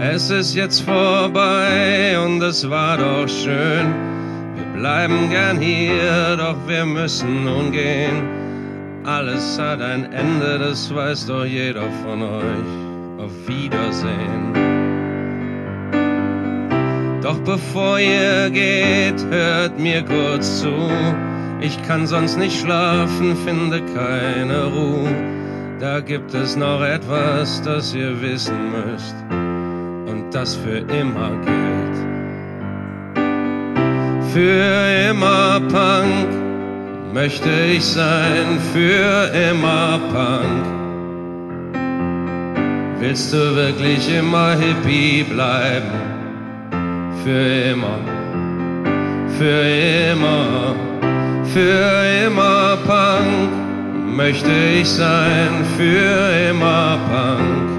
Es ist jetzt vorbei und es war doch schön. Wir bleiben gern hier, doch wir müssen nun gehen. Alles hat ein Ende, das weiß doch jeder von euch. Auf Wiedersehen. Doch bevor ihr geht, hört mir kurz zu. Ich kann sonst nicht schlafen, finde keine Ruhe. Da gibt es noch etwas, das ihr wissen müsst und das für immer gilt. Für immer Punk möchte ich sein, für immer Punk. Willst du wirklich immer Hippie bleiben? Für immer, für immer, für immer Punk möchte ich sein, für immer Punk.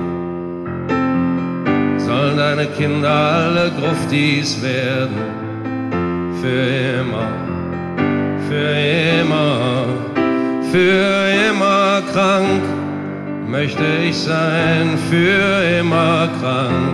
Sollen deine Kinder alle Gruftis werden, für immer, für immer, für immer krank möchte ich sein, für immer krank.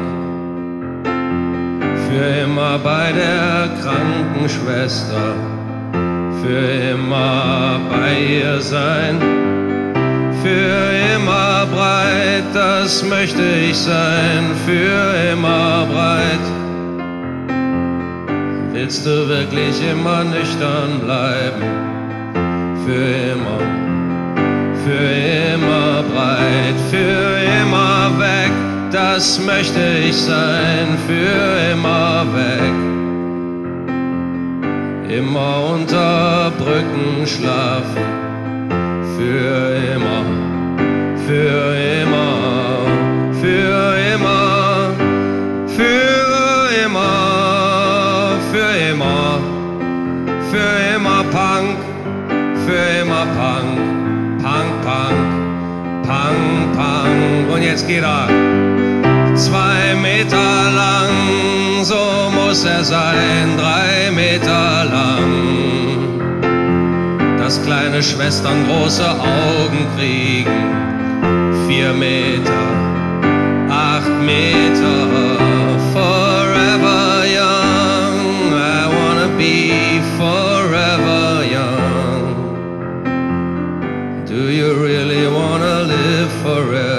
Für immer bei der Krankenschwester, für immer bei ihr sein, für immer breit, das möchte ich sein, für immer breit. Willst du wirklich immer nüchtern bleiben, für immer breit, für immer weg, das möchte ich sein, für immer weg. Immer unter Brücken schlafen, für immer, für immer, für immer, für immer, für immer, für immer Punk, für immer Punk, Punk, Punk, Punk, Punk. Und jetzt geht er 2 Meter lang, so muss er sein, 3 Meter lang. Dass kleine Schwestern große Augen kriegen, 4 Meter, 8 Meter, forever young, I wanna be forever young. Do you really wanna live forever?